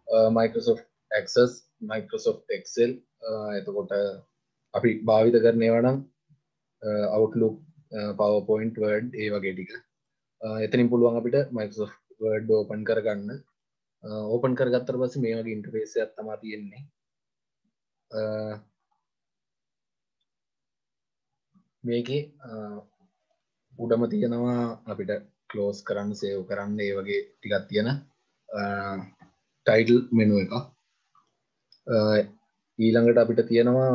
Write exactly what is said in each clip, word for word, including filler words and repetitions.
Microsoft Access, Microsoft Excel, එතකොට අපි භාවිත කරන ඒවා නම් Outlook, PowerPoint, Word ඒ වගේ ටික. එතනින් පුළුවන් අපිට Microsoft Word open කරගන්න. open කරගත්තට පස්සේ මේ වගේ interface එකක් තමයි තියෙන්නේ. මේකේ උඩම තියෙනවා අපිට close කරන්න, save කරන්න ඒ වගේ ටිකක් තියෙන title menu එක. ඊළඟට අපිට තියෙනවා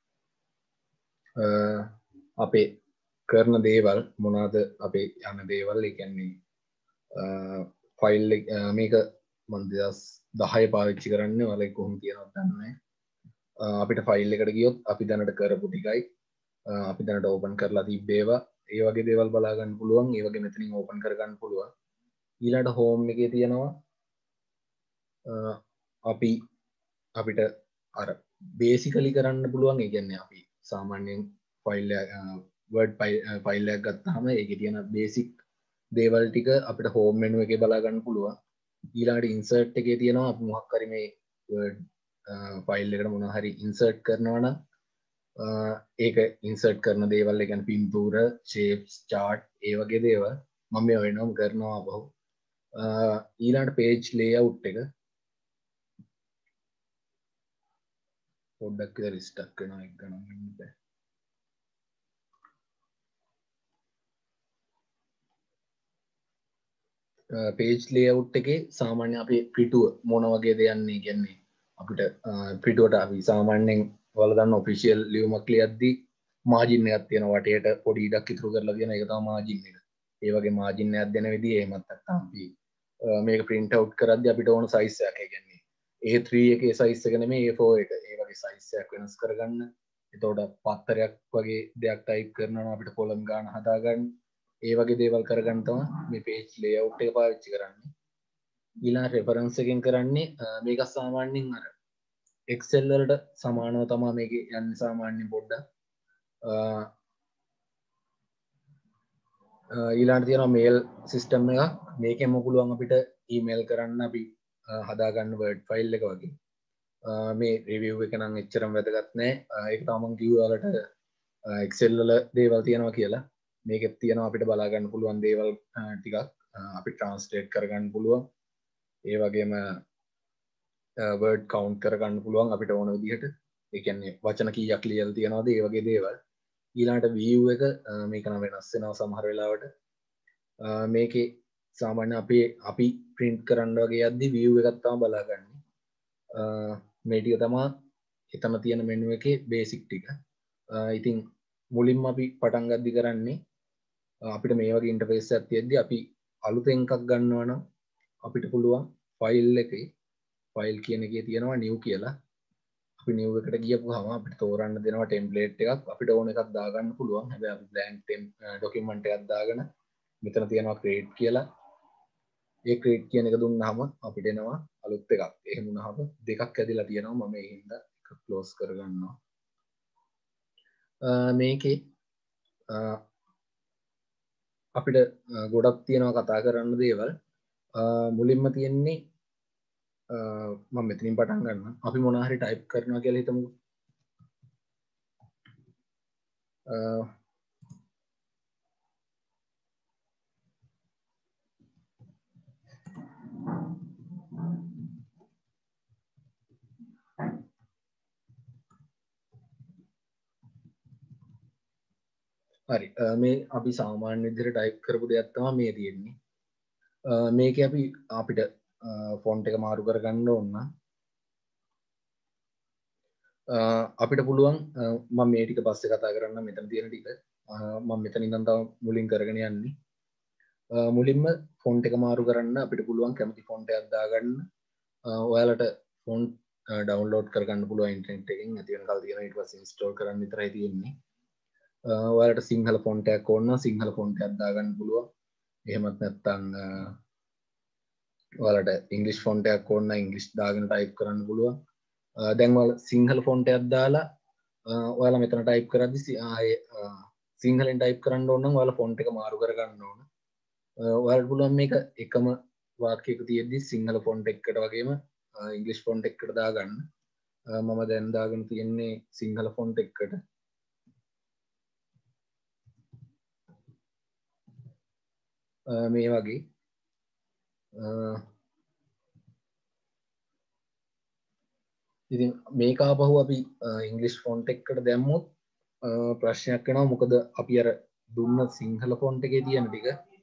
අපේ කරන දේවල් මොනවාද අපේ යන දේවල්. ඒ කියන්නේ ෆයිල් එක මේක මම දෙදහස් දහය පාවිච්චි කරන්නේ. ඔයාලා කොහොම කියනවද දන්නේ නැහැ. අපිට ෆයිල් එකට ගියොත් අපි දැනට කරපු ටිකයි අපි දැනට ඕපන් කරලා තිබ්බේවා ඒ වගේ දේවල් බලා ගන්න පුළුවන්. ඒ වගේ මෙතනින් ඕපන් කර ගන්න පුළුවන්. ඊළඟට හෝම් එකේ තියෙනවා අපි අපිට අර බේසිකලි කරන්න පුළුවන්. ඒ කියන්නේ අපි සාමාන්‍යයෙන් ෆයිල් වර්ඩ් ෆයිල් එකක් ගත්තාම ඒකේ තියෙන බේසික් දේවල් ටික අපිට හෝම් මෙනු එකේ බලා ගන්න පුළුවන්. ඊළඟට ඉන්සර්ට් එකේ තියෙනවා අපි මොකක් හරි මේ වර්ඩ් ෆයිල් එකට මොනවා හරි ඉන්සර්ට් කරනවා නම් ඒක ඉන්සර්ට් කරන දේවල්, ඒ කියන්නේ පින්තූර, ෂේප්ස්, chart ඒ වගේ දේවල් මම මේ වෙනම කරනවා අපහු. ඊළඟට page layout එක පොඩ්ඩක් විතර ස්ටක් වෙනවා එක ගණන් ගන්න බෑ. page layout එකේ සාමාන්‍ය අපේ පිටුව මොන වගේද යන්නේ කියන්නේ අපිට පිටුවට අපි සාමාන්‍යයෙන් ඔයාලා දන්න ඔෆිෂියල් ලියුමක් ලියද්දී මාජින් එකක් තියෙනවා, වටේට පොඩි ඉඩක් ඉතුරු කරලා තියෙන එක තමයි මාජින් එක. ඒ වගේ මාජින් එකක් දෙන විදිහ එහෙමත් නැත්නම් අපි මේක print out කරද්දී අපිට ඕන size එකක්, ඒ කියන්නේ A three එකේ size එක නෙමෙයි A four එක. ඒ වගේ size එකක් වෙනස් කරගන්න. එතකොට පත්තරයක් වගේ දෙයක් type කරනවා නම් අපිට column ගාන හදාගන්න. ඒ වගේ දේවල් කරගන්න තමයි මේ page layout එක පාවිච්චි කරන්නේ. ඊළඟ reference එකෙන් කරන්නේ මේක සාමාන්‍යයෙන් අර Excel වලට සමානව තමයි මේක යන්නේ සාමාන්‍යයෙන් පොඩ්ඩක්. ඊළඟට තියෙනවා mail system එකක්. මේකෙන්ම පුළුවන් අපිට email කරන්න අපි හදාගන්න word file එක වගේ. මේ review එක නම් එච්චරම වැදගත් නෑ. ඒක තමයි මම කිව්වා ඔයාලට Excel වල දේවල් තියෙනවා කියලා. මේකෙත් තියෙනවා අපිට බලා ගන්න පුළුවන් දේවල් ටිකක් අපි translate කරගන්න පුළුවන්. ඒ වගේම word count කරගන්න පුළුවන් අපිට ඕන විදිහට. ඒ කියන්නේ වචන කීයක් ලියලා තියනවද ඒ වගේ දේවල්. ඊළඟට view එක මේක නම් වෙනස් වෙනවා සමහර වෙලාවට. මේකේ සාමාන්‍ය අපි අපි print කරන්න වගේ යද්දි view එකක් තමයි බලාගන්නේ. මේ ටික තමයි එතන තියෙන menu එකේ basic ටික. ඉතින් මුලින්ම අපි පටන් ගද්දි කරන්නේ අපිට මේ වගේ interface එකක් තියෙද්දි අපි අලුතෙන් එකක් ගන්නවා නම් අපිට පුළුවන් file එකේ file කියන එකේ තියෙනවා new කියලා. අපි new එකට ගියපුවාම අපිට තෝරන්න දෙනවා template එකක්. අපිට ඕන එකක් දාගන්න පුළුවන්. හැබැයි අපි blank document එකක් දාගෙන මෙතන තියෙනවා create කියලා. ඒ create කියන එක දුන්නාම අපිට එනවා අලුත් එකක්. එහෙම වුණාම දෙකක් ඇදලා තියෙනවා. මම ඒ හින්දා එක close කරගන්නවා. මේකේ අපිට ගොඩක් තියෙනවා කතා කරන්න දේවල්. මුලින්ම තියෙන්නේ මම මෙතනින් පටන් ගන්නම්. අපි මොනවා හරි type කරනවා කියලා හිතමු. හරි මේ අපි සාමාන්‍ය විදිහට type කරපු දෙයක් තමයි මේ තියෙන්නේ. මේකේ අපි අපිට font එක මාරු කරගන්න ඕන නම් අපිට පුළුවන් මම මේ ටික පස්සේ කතා කරන්න මෙතන තියෙන ටික මම මෙතන ඉඳන් තව මුලින් කරගෙන යන්නේ. මුලින්ම font එක මාරු කරන්න අපිට පුළුවන් කැමති font එකක් දාගන්න. ඔයාලට font download කරගන්න පුළුවන් ඉන්ටර්නෙට් එකෙන්. නැති වෙන කල් තියෙනවා ඊට පස්සේ install කරන්න විතරයි තියෙන්නේ. ඔයාලට සිංහල ෆොන්ට් එකක් ඕන නම් සිංහල ෆොන්ට් එකක් දාගන්න පුළුවන්. එහෙමත් නැත්නම් ඔයාලට ඉංග්‍රීසි ෆොන්ට් එකක් ඕන නම් ඉංග්‍රීසි දාගෙන ටයිප් කරන්න පුළුවන්. දැන් ඔයාලා සිංහල ෆොන්ට් එකක් දාලා ඔයාලා මෙතන ටයිප් කරද්දි ආයේ සිංහලෙන් ටයිප් කරන්න ඕන නම් ඔයාලා ෆොන්ට් එක මාරු කරගන්න ඕන. ඔයාලට පුළුවන් මේක එකම වාක්‍යයක තියෙද්දි සිංහල ෆොන්ට් එකකට වගේම ඉංග්‍රීසි ෆොන්ට් එකකට දාගන්න. මම දැන් දාගෙන තියෙන්නේ සිංහල ෆොන්ට් එකකට. මේ වගේ ඉතින් මේක ආපහු අපි ඉංග්‍රීසි ෆොන්ට් එකකට දැම්මොත් ප්‍රශ්නයක් වෙනවා. මොකද අපි අර දුන්න සිංහල ෆොන්ට් එකේ තියෙන ටික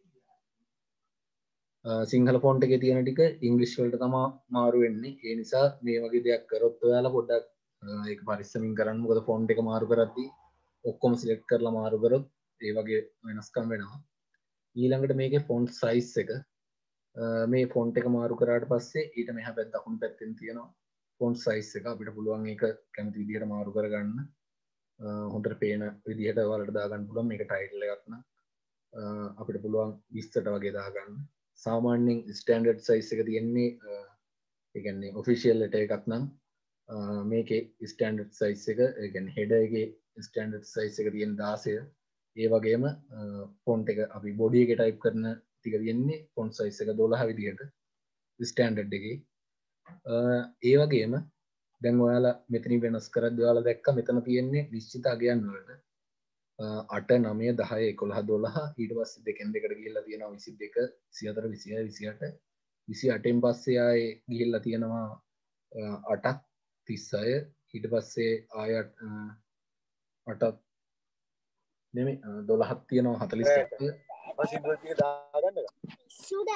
සිංහල ෆොන්ට් එකේ තියෙන ටික ඉංග්‍රීසි වලට තමයි මාරු වෙන්නේ. ඒ නිසා මේ වගේ දෙයක් කරොත් ඔයාලා පොඩ්ඩක් ඒක පරිස්සමින් කරන්න. මොකද ෆොන්ට් එක මාරු කරද්දී ඔක්කොම සිලෙක්ට් කරලා මාරු කරොත් ඒ වගේ වෙනස්කම් වෙනවා. ඊළඟට මේකේ ෆොන්ට් සයිස් එක මේ ෆොන්ට් එක මාරු කරාට පස්සේ ඊට මෙහා පැත්ත දකුණු පැත්තෙන් තියෙනවා ෆොන්ට් සයිස් එක. අපිට පුළුවන් ඒක කැමති විදිහට මාරු කරගන්න. හොඳට පේන විදිහට ඔයාලට දාගන්න පුළුවන්. මේක ටයිටල් එකක් නම් අපිට පුළුවන් විස්සට වගේ දාගන්න. සාමාන්‍යයෙන් ස්ටෑන්ඩඩ් සයිස් එක තියෙන්නේ ඒ කියන්නේ ඔෆිෂියල් ලෙටර් එකක් නම් මේකේ ස්ටෑන්ඩඩ් සයිස් එක ඒ කියන්නේ හෙඩර් එකේ ස්ටෑන්ඩඩ් සයිස් එක තියෙන දාසය. ඒ වගේම ෆොන්ට් එක අපි බොඩි එකේ ටයිප් කරන ටික තියෙන්නේ ෆොන්ට් සයිස් එක දොළහ විදිහට ස්ටෑන්ඩඩ් එකේ. ඒ වගේම දැන් ඔයාලා මෙතනින් වෙනස් කරද්දී ඔයාලා දැක්ක මෙතන තියෙන්නේ නිශ්චිත අගයන් වලට අට නවය දහය එකොළහ දොළහ ඊට පස්සේ දෙකෙන් දෙකට ගිහිල්ලා තියෙනවා විසි දෙක විසි හතර විසිහය විසිඅට විසි අටෙන් පස්සේ ආයේ ගිහිල්ලා තියෙනවා අටක් තිස්හය ඊට පස්සේ ආය අටක් නෙමෙයි දොළහක් තියෙනවා හතළිස් එකක් සිම්බල් ටික දාගන්න එක සුද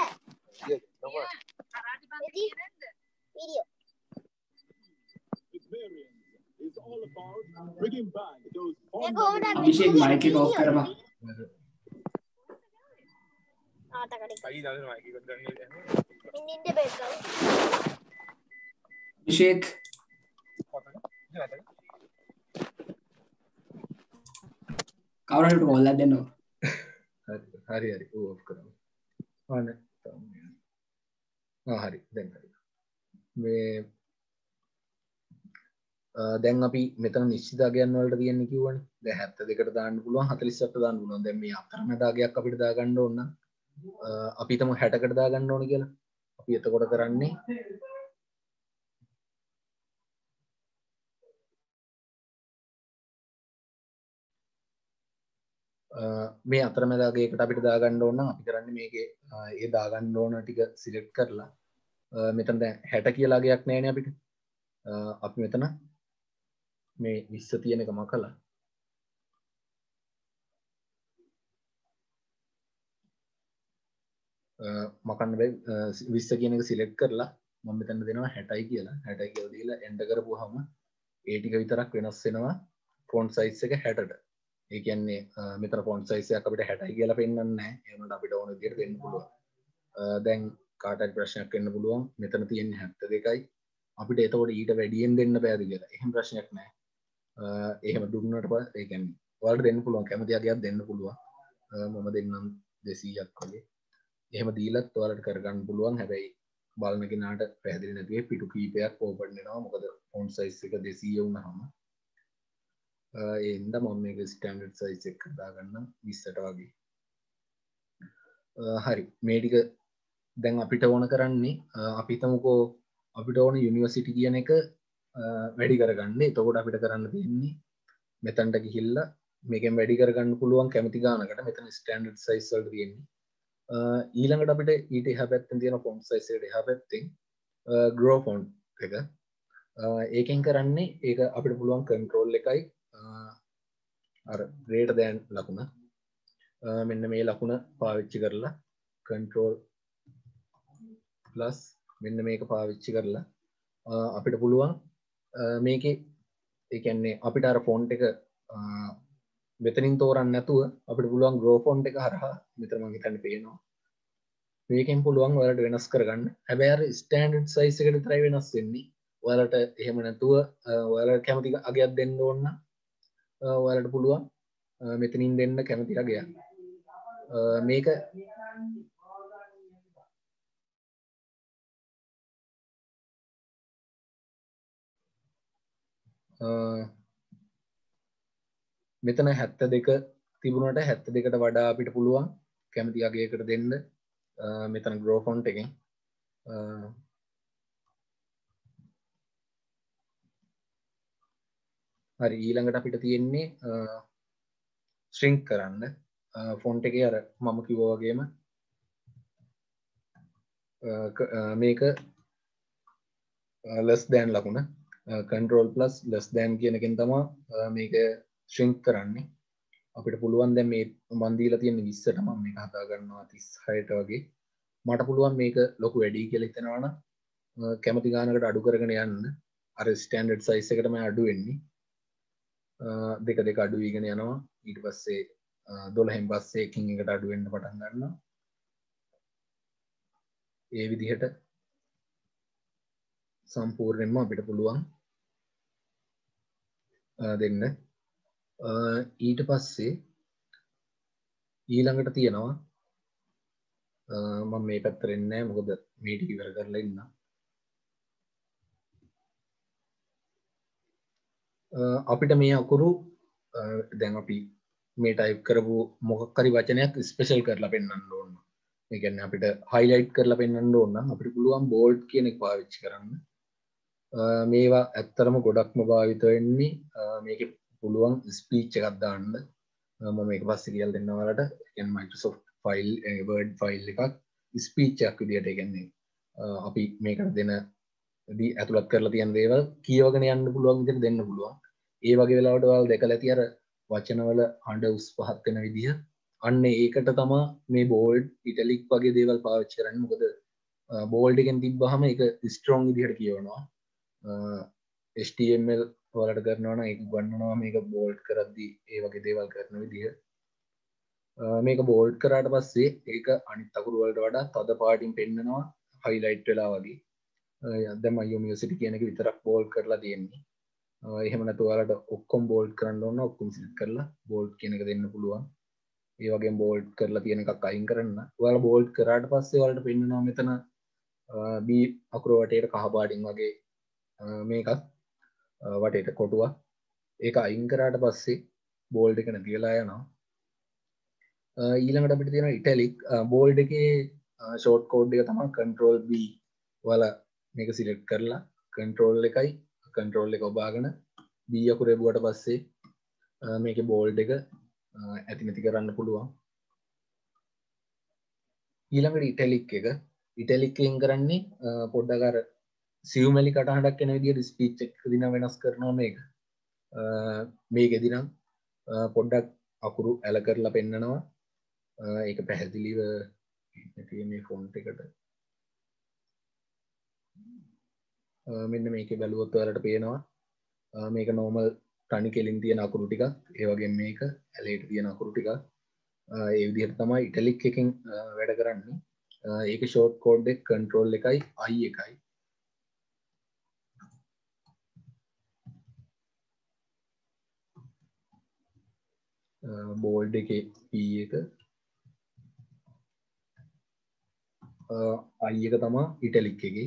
වීඩියෝ අභිෂේක් මයික් එක ඔෆ් කරපන්. ආ තකඩ කයි දාගෙන මයික් එක ගන්න ඉන්න ඉන්න බේස් ගන්න අභිෂේක් කවුරු හරි කෝල් එකක් දෙන්න ඕන. හරි හරි ඕෆ් කරමු. අනේ ආ හරි දැන් හරි. මේ දැන් අපි මෙතන නිශ්චිත අගයන් වලට තියෙන්නේ කිව්වනේ. දැන් හැත්තෑ දෙකට දාන්න පුළුවන් හතළිස් අටට දාන්න පුළුවන්. දැන් මේ අතරමැද අගයක් අපිට දාගන්න ඕන නම් අපි හිතමු හැටකට දාගන්න ඕන කියලා. අපි එතකොට කරන්නේ මේ අතරමැද අගයකට අපිට දාගන්න ඕන නම් අපි කරන්නේ මේකේ ඒ දාගන්න ඕන ටික සිලෙක්ට් කරලා මෙතන දැන් හැට කියලා අගයක් නැහැනේ අපිට. අපි මෙතන මේ විස්ස තියෙන එක මකලා මකන්න බෑ විස්ස කියන එක සිලෙක්ට් කරලා මම මෙතන දෙනවා හැටයි කියලා. හැටයි කියලා දීලා එන්ටර් කරපුවාම ඒ ටික විතරක් වෙනස් වෙනවා ෆොන්ට් සයිස් එක හැටට. ඒ කියන්නේ මෙතන ෆොන්ට් සයිස් එකක් අපිට හැටයි කියලා පෙන්වන්නේ නැහැ. ඒ වුණාට අපිට ඕන විදිහට දෙන්න පුළුවන්. දැන් කාට හරි ප්‍රශ්නයක් වෙන්න පුළුවන්. මෙතන තියෙන්නේ හැත්තෑ දෙකයි. අපිට එතකොට ඊට වැඩියෙන් දෙන්න බෑද කියලා. එහෙම ප්‍රශ්නයක් නැහැ. එහෙම දුන්නට පස්සේ ඒ කියන්නේ ඔයාලට දෙන්න පුළුවන් කැමති අගයක් දෙන්න පුළුවන්. මම දෙන්නම් දෙසීයක් වගේ. එහෙම දීලත් ඔයාලට කරගන්න පුළුවන්. හැබැයි බලන කෙනාට පැහැදිලි නැති පිටු කීපයක් ඕපන් වෙනවා. මොකද ෆොන්ට් සයිස් එක දෙසීය වුණාම ඒ හින්දා මම මේක ස්ටෑන්ඩඩ් සයිස් එක දාගන්නම් විස්සට වගේ. හරි මේ ටික දැන් අපිට ඕන කරන්නේ අපි හිතමුකෝ අපිට ඕන යුනිවර්සිටි කියන එක වැඩි කරගන්න. එතකොට අපිට කරන්න තියෙන්නේ මෙතනට ගිහිල්ලා මේකෙන් වැඩි කරගන්න පුළුවන් කැමති ගානකට. මෙතන ස්ටෑන්ඩඩ් සයිස් වලට තියෙන්නේ. ඊළඟට අපිට ඊට එහා පැත්තෙන් තියෙන ෆොන්ට් සයිස් එකට එහා පැත්තෙන් grow font එක. ඒකෙන් කරන්නේ ඒක අපිට පුළුවන් control එකයි අර greater than ලකුණ මෙන්න මේ ලකුණ පාවිච්චි කරලා control plus මෙන්න මේක පාවිච්චි කරලා අපිට පුළුවන් මේකේ ඒ කියන්නේ අපිට අර ෆොන්ට් එක මෙතනින් තෝරන්න නැතුව අපිට පුළුවන් grow font එක හරහා මෙතන මම හිතන්නේ පේනවා මේකෙන් පුළුවන් ඔයාලට වෙනස් කරගන්න. හැබැයි අර ස්ටෑන්ඩඩ් සයිස් එකට විතරයි වෙනස් වෙන්නේ. ඔයාලට එහෙම නැතුව ඔයාලට කැමති අගයක් දෙන්න ඕන නම් ඔයාලට පුළුවන් මෙතනින් දෙන්න කැමති අගයක්. මේක මෙතන හැත්තෑ දෙක තිබුණට හැත්තෑ දෙකට වඩා අපිට පුළුවන් කැමති අගයකට දෙන්න මෙතන grow font එකෙන් හරි ඊළඟට අපිට තියෙන්නේ shrink කරන්න font එකේ අර මම කිව්වා වගේම මේක less than ලකුණ control plus less than කියන එකෙන් තමයි මේක shrink කරන්නේ අපිට පුළුවන් දැන් මේ මන් දීලා තියෙන විස්සට මම මේක හදා ගන්නවා තිස් හයට වගේ මට පුළුවන් මේක ලොකු වැඩි කියලා හිතනවා නම් කැමති ගානකට අඩු කරගෙන යන්න අර ස්ටෑන්ඩඩ් සයිස් එකටම අඩු වෙන්නේ දෙක දෙක අඩු වීගෙන යනවා ඊට පස්සේ දොළහෙන් පස්සේ එකින් එකට අඩු වෙන්න පටන් ගන්නවා ඒ විදිහට සම්පූර්ණයෙන්ම අපිට පුළුවන් දෙන්න ඊට පස්සේ ඊළඟට තියෙනවා මම මේ පැත්තට එන්නේ නැහැ මොකද මේ ටික ඉවර කරලා ඉන්න අපිට මේ අකුරු දැන් අපි මේ ටයිප් කරපු මොකක් හරි වචනයක් ස්පෙෂල් කරලා පෙන්වන්න ඕන. ඒ කියන්නේ අපිට highlight කරලා පෙන්වන්න ඕන නම් අපිට පුළුවන් bold කියන එක පාවිච්චි කරන්න. මේවා ඇත්තරම ගොඩක්ම භාවිත වෙන්නේ මේකේ පුළුවන් ස්පීච් එකක් දාන්න. මම මේක පස්සේ කියලා දෙන්නම් ඔයාලට. ඒ කියන්නේ Microsoft file word file එකක් ස්පීච් එකක් විදියට ඒ කියන්නේ අපි මේකට දෙන දී ඇතුළත් කරලා තියෙන දේවල් කියවගෙන යන්න පුළුවන් විදිහට දෙන්න පුළුවන්. ඒ වගේ වෙලාවට ඔයාලා දැකලා ඇති අර වචනවල හඬ උස් පහත් වෙන විදිහ. අන්න ඒකට තමයි මේ bold italic වගේ දේවල් පාවිච්චි කරන්නේ. මොකද bold එකෙන් තිබ්බහම ඒක strong විදිහට කියවනවා. H T M L වලට කරනවා නම් ඒක ගන්නනවා මේක bold කරද්දී ඒ වගේ දේවල් කරන විදිහ. මේක bold කරාට පස්සේ ඒක අනිත් අකුරු වලට වඩා තද පාටින් පෙන්නනවා highlight වෙලා වගේ. දැන් මම යුනිවර්සිටි කියන එක විතරක් bold කරලා තියෙන්නේ. එහෙම නැත්නම් ඔයාලට ඔක්කොම bold කරන්න ඕන ඔක්කොම select කරලා bold කියන එක දෙන්න පුළුවන්. ඒ වගේම bold කරලා තියෙන එකක් අයින් කරන්න. ඔයාලා bold කරාට පස්සේ ඔයාලට පෙන්නනවා මෙතන B අකුර වටේට කහ පාටින් වගේ මේකක් වටේට කොටුවක්. ඒක අයින් කරාට පස්සේ bold එක නැති වෙලා යනවා. ඊළඟට අපිට තියෙනවා italic bold එකේ short code එක තමයි control B. ඔයාලා මේක select කරලා control එකයි control එක ඔබාගෙන B අකුර එබුවට පස්සේ මේකේ bold එක ඇති නැති කරන්න පුළුවන්. ඊළඟට italic එක italic එකෙන් කරන්නේ පොඩ්ඩක් අර සියුමැලි කටහඬක් එන විදිහට ස්පීච් එක දින වෙනස් කරනවා මේක. මේකෙදි නම් පොඩ්ඩක් අකුරු ඇල කරලා පෙන්නනවා. ඒක පැහැදිලිව තියෙන මේ ෆොන්ට් එකට මෙන්න මේකේ බැලුවොත් ඔයාලට පේනවා මේක normal තනි කෙලින් තියෙන අකුරු ටිකක් ඒ වගේම මේක ඇලේට තියෙන අකුරු ටිකක් ඒ විදිහට තමයි italic එකෙන් වැඩ කරන්නේ. ඒක short code එක control එකයි I එකයි. bold එකේ P එක I එක තමයි italic එකේ.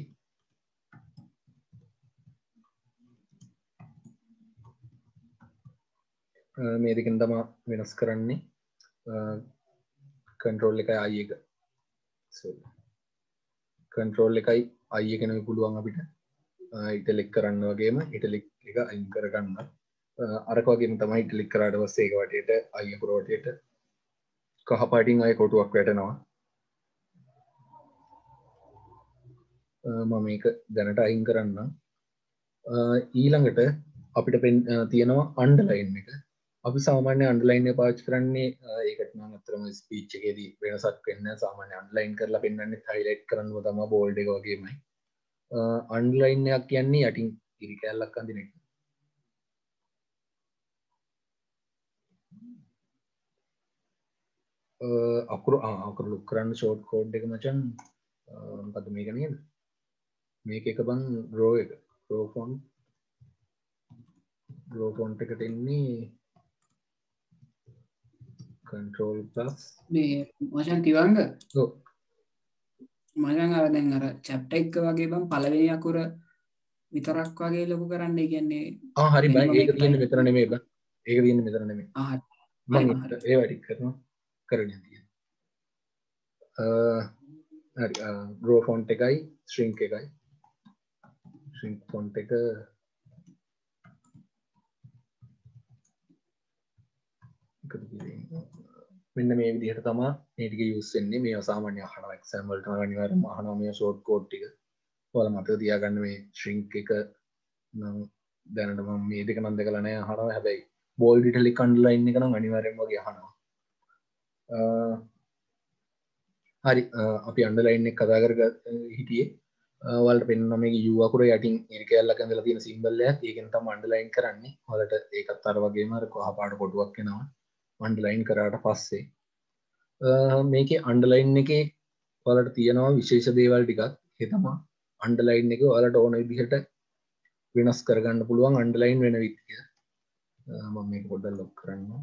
මේ දෙකෙන් තමයි වෙනස් කරන්නේ. control එකයි I එක. sorry. control එකයි I එක නෙවෙයි පුළුවන් අපිට italic කරන්න වගේම italic එක අයින් කරගන්න. අරක වගේම තමයි italic කරාට පස්සේ ඒක වටේට I අකුර වටේට කහ පාටින් ආයේ කොටුවක් වැටෙනවා. මම මේක දැනට අයින් කරන්නම්. ඊළඟට අපිට තියෙනවා underline එක. අපි සාමාන්‍ය underline එක පාවිච්චි කරන්නේ ඒකට නම් අතරම speech එකේදී වෙනසක් වෙන්නේ නැහැ. සාමාන්‍ය underline කරලා පෙන්නන්නේ highlight කරන්නව තමයි bold එක වගේමයි. underline එකක් කියන්නේ යටින් ඉරි කැලලක් අඳින එක. අකුරු අකුරු ලොක් කරන්න short code එක මචං මොකද්ද මේක නේද? මේක එක බං raw එක raw font raw font එකට එන්නේ control plus මේ මචං තිවංග ඔව් මචං අර දැන් අර chapter එක වගේ බං පළවෙනි අකුර විතරක් වගේ ලොකු කරන්න. ඒ කියන්නේ ආ හරි බයි ඒක තියෙන්නේ මෙතන නෙමෙයි බං. ඒක තියෙන්නේ මෙතන නෙමෙයි. ආ මම ඒ වැඩි කරනවා කරගෙන තියෙනවා. හරි raw font එකයි shrink එකයි shrink font එක මෙන්න මේ විදිහට තමයි මේ ටික යූස් වෙන්නේ. මේවා සාමාන්‍ය අහනවා එක්සෑම් වලට අනිවාර්යයෙන්ම අහනවා මේ ෂෝට් කෝඩ් ටික. ඔයාලා මතක තියාගන්න මේ shrink එක නම් දැනට මම මේ දෙක නම් දෙකලා නැහැ අහනවා. හැබැයි bold italic underline එක නම් අනිවාර්යයෙන්ම වගේ අහනවා. හරි අපි underline එක කතා කර හිටියේ. ඔයාලට පෙන්වනවා මේක U අකුර යටින් ඉරිකැලක් ඇඳලා තියෙන සිම්බල් එකක්. ඒකෙන් තමයි underline කරන්නේ. ඔයාලට ඒකත් අර වගේම අර කහ පාට කොටුවක් එනවා. underline කරාට පස්සේ මේකේ underline එකේ ඔයාලට තියෙනවා විශේෂ දේවල් ටිකක්. ඒ තමයි underline එක ඔයාලට ඕන විදිහට වෙනස් කරගන්න පුළුවන් underline වෙන විදිහ. මම මේක පොඩ්ඩක් ලොක් කරන්නම්.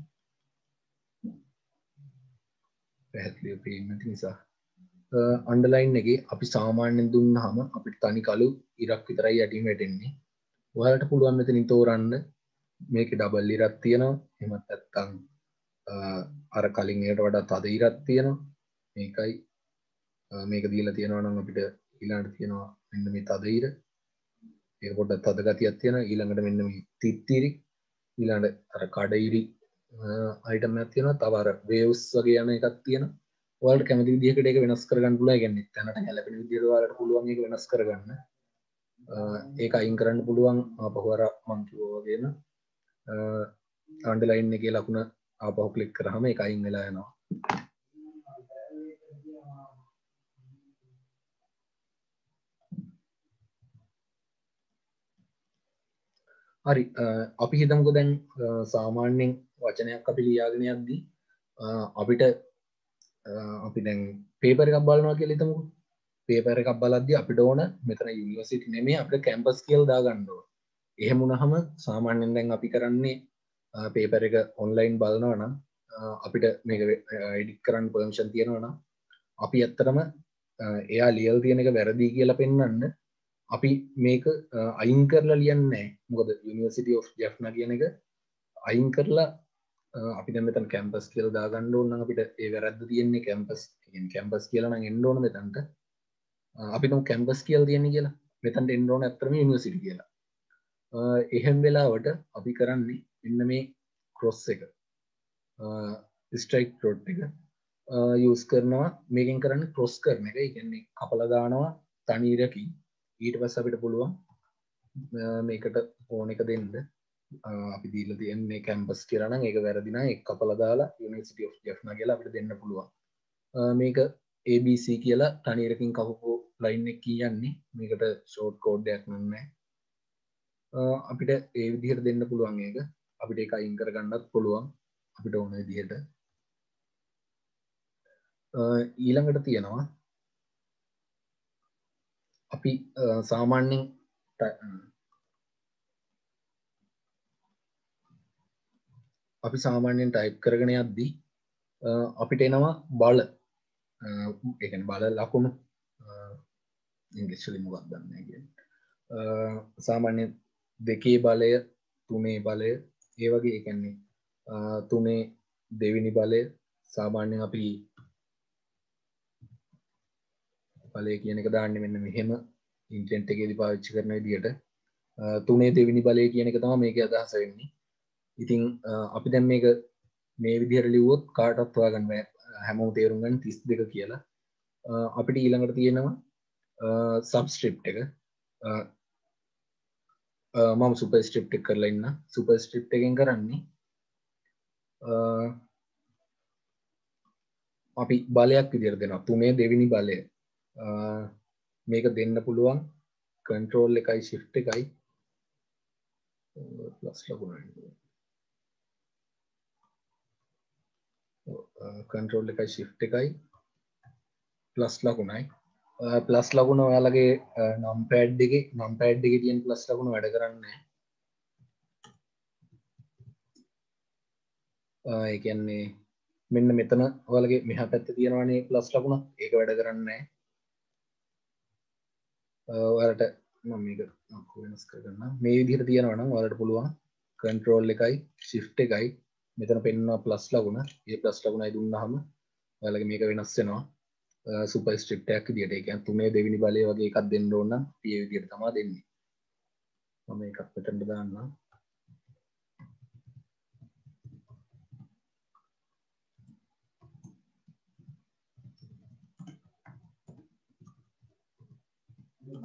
පැහැදිලිව පේන්න නැති නිසා. underline එකේ අපි සාමාන්‍යයෙන් දුන්නාම අපිට තනි කළු ඉරක් විතරයි යටින් වැටෙන්නේ. ඔයාලට පුළුවන් මෙතනින් තෝරන්න මේකේ ඩබල් ඉරක් තියෙනවා. එහෙමත් නැත්නම් අර කලින් එකට වඩා තද ඉරක් තියෙනවා. මේකයි මේක දීලා තියෙනවා නම් අපිට ඊළඟට තියෙනවා මෙන්න මේ තද ඉර. ඒක පොඩ්ඩක් තද ගතියක් තියෙනවා. ඊළඟට මෙන්න මේ තිත්තිරි. ඊළඟට අර කඩ ඉරි අයිටම් එකක් තියෙනවා. තව අර වේව්ස් වගේ යන එකක් තියෙනවා. ඔයාලට කැමති විදිහකට ඒක වෙනස් කරගන්න පුළුවන්. ඒ කියන්නේ තැනට ගැලපෙන විදිහට ඔයාලට පුළුවන් ඒක වෙනස් කරගන්න. ඒක අයින් කරන්න පුළුවන් ආපහු අර මම කිව්වා වගේම අන්ඩර්ලයින් එකේ ලකුණ ආපහු ක්ලික් කරාම ඒක අයින් වෙලා යනවා. හරි අපි හිතමුකෝ දැන් සාමාන්‍යයෙන් වචනයක් අපි ලියාගෙන යද්දී අපිට අපි දැන් පේපර් එකක් බලනවා කියලා හිතමුකෝ. පේපර් එකක් බලද්දී අපිට ඕන මෙතන යුනිවර්සිටි නෙමෙයි අපිට කැම්පස් කියලා දාගන්න ඕන. එහෙම වුණාම සාමාන්‍යයෙන් දැන් අපි කරන්නේ පේපර් එක ඔන්ලයින් බලනවා නම් අපිට මේක එඩිට් කරන්න පර්මිෂන් තියෙනවා නම් අපි ඇත්තටම එයා ලියලා තියෙන එක වැරදි කියලා පෙන්වන්න අපි මේක අයින් කරලා ලියන්නේ නැහැ. මොකද යුනිවර්සිටි ඔෆ් ජෙෆ්නා කියන එක අයින් කරලා අපි දැන් මෙතන කැම්පස් කියලා දාගන්න ඕන නම් අපිට ඒ වැරද්ද තියෙන්නේ කැම්පස්. කියන්නේ කැම්පස් කියලා නම් එන්න ඕන මෙතනට. අපි තුමු කැම්පස් කියලා තියෙන්නේ කියලා. මෙතනට එන්න ඕන ඇත්තටම යුනිවර්සිටි කියලා. එහෙම වෙලාවට අපි කරන්නේ මෙන්න මේ ක්‍රොස් එක. ස්ට්‍රයික් ඩොට් එක යූස් කරනවා. මේකෙන් කරන්නේ ක්‍රොස් කරන එක. ඒ කියන්නේ කපලා දානවා තනි ඉරකින්. ඊට පස්සේ අපිට පුළුවන් මේකට ඕන එක දෙන්න. අපි දීලා තියෙන්නේ කැම්පස් කියලා නම් ඒක වැරදි නම් ඒක කපලා දාලා යුනිවර්සිටි ඔෆ් ජෙෆ්නා කියලා අපිට දෙන්න පුළුවන්. මේක A B C කියලා තනි ඉරකින් කපපු ලයින් එක කියන්නේ. මේකට ෂෝට් කෝඩ් එකක් නැහැ. අපිට ඒ විදිහට දෙන්න පුළුවන් ඒක. අපිට ඒක අයින් කරගන්නත් පුළුවන් අපිට ඕන විදිහට. ඊළඟට තියෙනවා අපි සාමාන්‍යයෙන් අපි සාමාන්‍යයෙන් ටයිප් කරගෙන යද්දී අපිට එනවා බල. ඒ කියන්නේ බල ලකුණු ඉංග්‍රීසි වලින් මොකක්ද දන්නේ නැහැ කියන්නේ. සාමාන්‍යයෙන් දෙකේ බලය, තුනේ බලය, ඒ වගේ ඒ කියන්නේ තුනේ දෙවෙනි බලය සාමාන්‍යයෙන් අපි බලය කියන එක දාන්නේ මෙන්න මෙහෙම ඉන්ටෙන්ට් එකේදී පාවිච්චි කරන විදිහට. තුනේ දෙවෙනි බලය කියන එක තමයි මේකේ අදහස වෙන්නේ. ඉතින් අපි දැන් මේක මේ විදිහට ලිව්වොත් කාටවත් හොයාගන්න බෑ. හැමෝම තේරුම් ගන්න තිස් දෙක කියලා. අපිට ඊළඟට තියෙනවා සබ්ස්ක්‍රිප්ට් එක. මම සුපර්ස්ක්‍රිප්ට් එක කරලා ඉන්න. සුපර්ස්ක්‍රිප්ට් එකෙන් කරන්නේ අපි බලයක් විදිහට දෙනවා. තුනේ දෙවෙනි බලය. මේක දෙන්න පුළුවන් control එකයි shift එකයි plus ලකුණයි. control එකයි shift එකයි plus ලකුණයි. plus ලකුණ ඔයාලගේ numpad එකේ numpad එකේ තියෙන plus ලකුණ වැඩ කරන්නේ නැහැ. ඒ කියන්නේ මෙන්න මෙතන ඔයාලගේ මෙහා පැත්තේ තියෙනවානේ plus ලකුණ. ඒක වැඩ කරන්නේ නැහැ. ඔයාලට මම මේක වෙනස් කරගන්නම්. මේ විදිහට තියෙනවා නම් ඔයාලට පුළුවන් control එකයි shift එකයි මෙතන පෙන්වනවා plus ලකුණ. ඒ plus ලකුණයි දුන්නාම ඔයාලගේ මේක වෙනස් වෙනවා. සුපර්ස්ක්‍රිප්ට් එකක් විදිහට. ඒ කියන්නේ තුනේ දෙවෙනි බලය වගේ එකක් දෙන්න ඕන නම් මේ විදිහට තමයි දෙන්නේ. මම මේකත් මෙතනට දාන්නම්.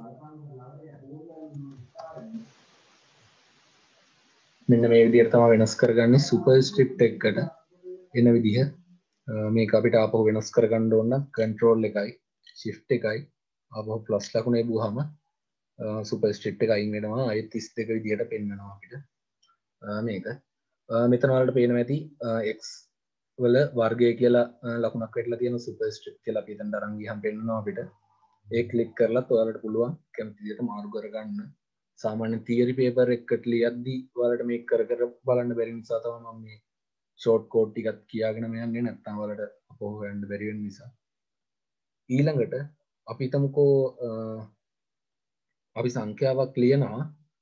මෙන්න මේ විදිහට තමයි වෙනස් කරගන්නේ සුපර්ස්ක්‍රිප්ට් එකකට එන විදිහ. මේක අපිට ආපහු වෙනස් කරගන්න ඕන නම් control එකයි shift එකයි ආපහු plus ලකුණ එබුවාම සුපර්ස්ක්‍රිප්ට් එක අයින් වෙනවා. ආයෙත් තිස් දෙක විදිහට පෙන්වනවා අපිට මේක. මෙතන වලට පේනවා ඇති x වල වර්ගය කියලා ලකුණක් වැටලා තියෙන සුපර්ස්ක්‍රිප්ට් කියලා අපි එතනට අරන් ගියහම පෙන්වනවා අපිට. ඒ ක්ලික් කරලත් ඔයාලට පුළුවන් කැමති විදිහට මාරු කරගන්න. සාමාන්‍ය තියරි පේපර් එකකට ලියද්දී ඔයාලට මේක කර කර බලන්න බැරි නිසා තමයි මම මේ ෂෝට් කෝඩ් ටිකක් කියාගෙන යන්නේ. නැත්නම් ඔයාලට අපෝ හොයන්න බැරි වෙන නිසා. ඊළඟට අපි හිතමුකෝ අපි සංඛ්‍යාවක් ලියනවා.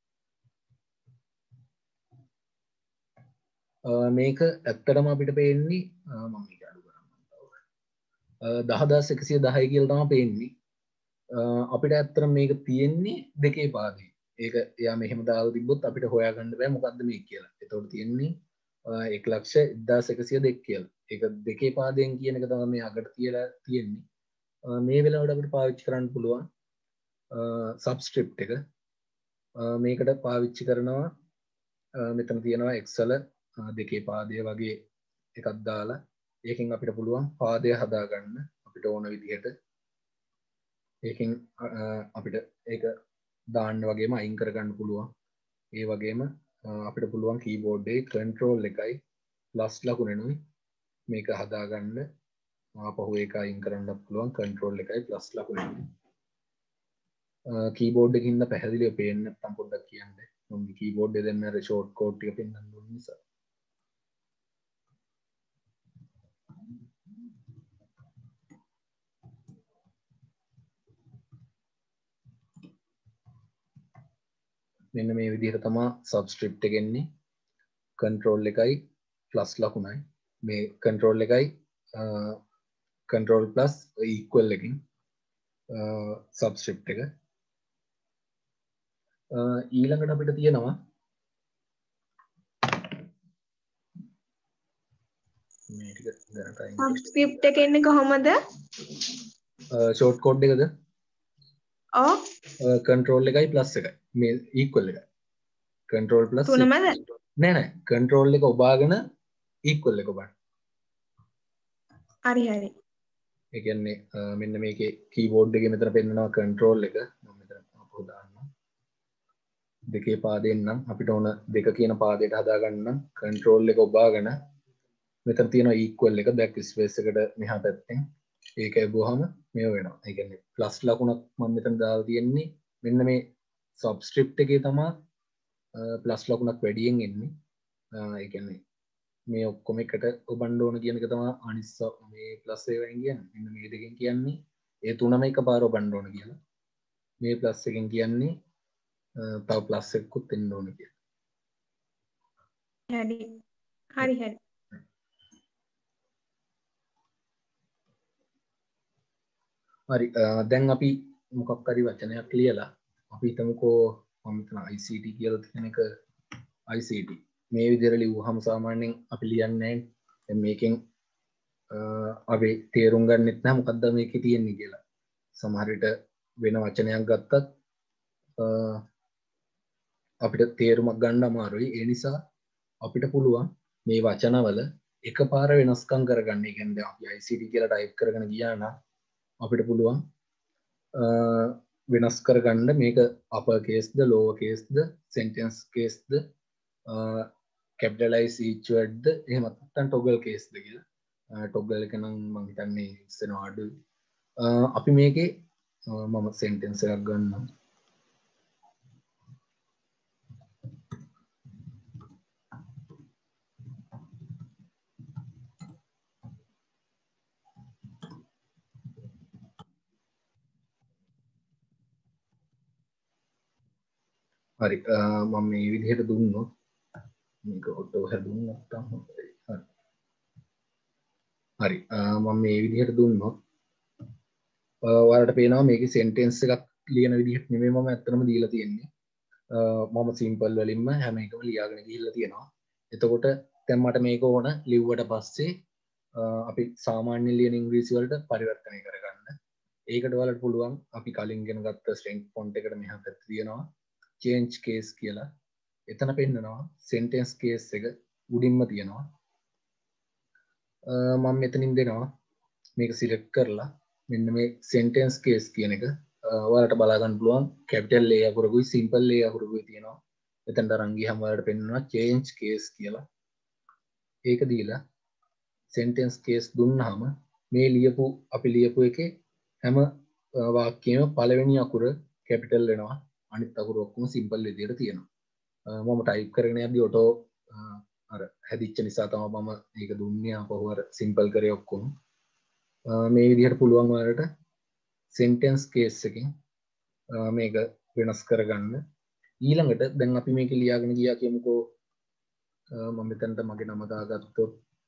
මේක ඇත්තටම අපිට පේන්නේ මම මේක අඩු කරන්න දහදාස් එකසිය දහය කියලා තමයි පේන්නේ. අපිට ඇත්තටම මේක තියෙන්නේ දෙකේ පාදේ. ඒක එයා මෙහෙම දාලා තිබ්බොත් අපිට හොයාගන්න බෑ මොකද්ද මේක කියලා. එතකොට තියෙන්නේ එක ලක්ෂ එක්දාස් එකසිය දෙක කියලා. ඒක දෙකේ පාදයෙන් කියන එක තමයි මේ අගට තියලා තියෙන්නේ. මේ වෙලාවට අපිට පාවිච්චි කරන්න පුළුවන් සබ්ස්ක්‍රිප්ට් එක. මේකට පාවිච්චි කරනවා මෙතන තියෙනවා එක්සල දෙකේ පාදය වගේ එකක් දාලා ඒකෙන් අපිට පුළුවන් පාදය හදාගන්න අපිට ඕන විදිහට. ඒකෙන් අපිට ඒක දාන්න වගේම අයින් කරගන්න පුළුවන්. ඒ වගේම අපිට පුළුවන් කීබෝඩ් එකේ control එකයි plus ලකුණෙනුයි මේක හදාගන්න. ආපහු ඒක අයින් කරන්නත් පුළුවන් control එකයි plus ලකුණෙනුයි. කීබෝඩ් එකකින් ඉන්න පැහැදිලිව පේන්නේ නැත්නම් පොඩ්ඩක් කියන්න. මම කීබෝඩ් එක දෙන්න අර ෂෝට් කෝඩ් ටික පෙන්නන්න ඕන නිසා. මෙන්න මේ විදිහට තමයි සබ්ස්ක්‍රිප්ට් එක එන්නේ. control එකයි plus ලකුණයි. මේ control එකයි control plus equal එකකින් සබ්ස්ක්‍රිප්ට් එක. ඊළඟට අපිට තියෙනවා මේ ටික දැනට අයින් සබ්ස්ක්‍රිප්ට් එක එන්නේ කොහොමද? ෂෝට් කෝඩ් එකද? ඔව්. control එකයි plus එකයි මේ equal එකයි. control plus තුනමද? නෑ නෑ control එක ඔබාගෙන equal එක ඔබන්න. හරි හරි. ඒ කියන්නේ මෙන්න මේකේ keyboard එකේ මෙතන පෙන්නනවා control එක. මම මෙතන අපහු දාන්නම්. දෙකේ පාදයෙන් නම් අපිට ඕන දෙක කියන පාදයට හදාගන්න නම් control එක ඔබාගෙන මෙතන තියෙනවා equal එක back space එකට මෙහා පැත්තෙන් ඒක ලැබුවාම මේව වෙනවා. ඒ කියන්නේ plus ලකුණක් මම මෙතන දාලා තියෙන්නේ මෙන්න මේ subscript එකේ තමයි plus ලකුණක් වැඩියෙන් එන්නේ. ඒ කියන්නේ මේ ඔක්කොම එකට ඔබන්න ඕන කියන එක තමයි අනිත් මේ plus එකෙන් කියන්නේ. මෙන්න මේ දෙකෙන් කියන්නේ ඒ තුනම එකපාර ඔබන්න ඕන කියලා. මේ plus එකෙන් කියන්නේ තව plus එකකුත් එන්න ඕන කියලා. හරි. හරි හරි. හරි දැන් අපි මොකක් හරි වචනයක් ලියලා අපි හිතමුකෝ මම හිතන I C T කියලා තියෙන එක I C T මේ විදිහට ලියුවහම සාමාන්‍යයෙන් අපි ලියන්නේ දැන් මේකෙන් අපි තේරුම් ගන්නෙත් නැහැ මොකද්ද මේකේ තියෙන්නේ කියලා. සමහර විට වෙන වචනයක් ගත්තත් අපිට තේරුමක් ගන්න අමාරුයි. ඒ නිසා අපිට පුළුවන් මේ වචනවල එකපාර වෙනස්කම් කරගන්න. ඒ කියන්නේ අපි I C T කියලා ටයිප් කරගෙන ගියා නම් අපිට පුළුවන් වෙනස් කරගන්න මේක upper case ද lower case ද sentence case ද capitalize each word ද එහෙම නැත්නම් toggle case ද කියලා. toggle එක නම් මම හිතන්නේ ඉස්සෙනවා අඩුයි. අපි මේකේ මම sentence එකක් ගන්නම්. හරි මම මේ විදිහට දුන්නොත් මේක ඔටෝ හැදුන්නේ නැත්තම් හොඳයි. හරි. හරි මම මේ විදිහට දුන්නොත් ඔයාලට පේනවා මේකේ sentence එකක් ලියන විදිහට නෙමෙයි මම ඇත්තටම දීලා තියෙන්නේ. මම simple වලින්ම හැම එකම ලියාගෙන ගිහිල්ලා තියෙනවා. එතකොට දැන් මට මේක ඕන ලිව්වට පස්සේ අපි සාමාන්‍ය ලියන ඉංග්‍රීසි වලට පරිවර්තනය කරගන්න. ඒකට ඔයාලට පුළුවන් අපි කලින් ඉගෙන ගත්ත strength font එකට මෙහා පැත්තේ තියෙනවා change case කියලා. එතන පෙන්නනවා sentence case එක උඩින්ම තියෙනවා. මම මෙතනින් දෙනවා මේක select කරලා මෙන්න මේ sentence case කියන එක ඔයාලට බලා ගන්න පුළුවන් capital A අකුරකුයි simple A අකුරකුයි තියෙනවා. එතනට අරන් ගියහම ඔයාලට පෙන්නනවා change case කියලා. ඒක දීලා sentence case දුන්නාම මේ ලියපු අපි ලියපු එකේ හැම වාක්‍යයෙම පළවෙනි අකුර capital වෙනවා. අනිත් අකුරු ඔක්කොම simple විදියට තියෙනවා. මම type කරගෙන යද්දි auto අර හැදිච්ච නිසා තමයි මම මේක දුන්නේ ආපහු අර simple කරේ ඔක්කොම. මේ විදිහට පුළුවන් ඔයාලට sentence case එකෙන් මේක වෙනස් කරගන්න. ඊළඟට දැන් අපි මේක ලියාගෙන ගියා කියමුකෝ මම මෙතනට මගේ නම දාගත්තොත්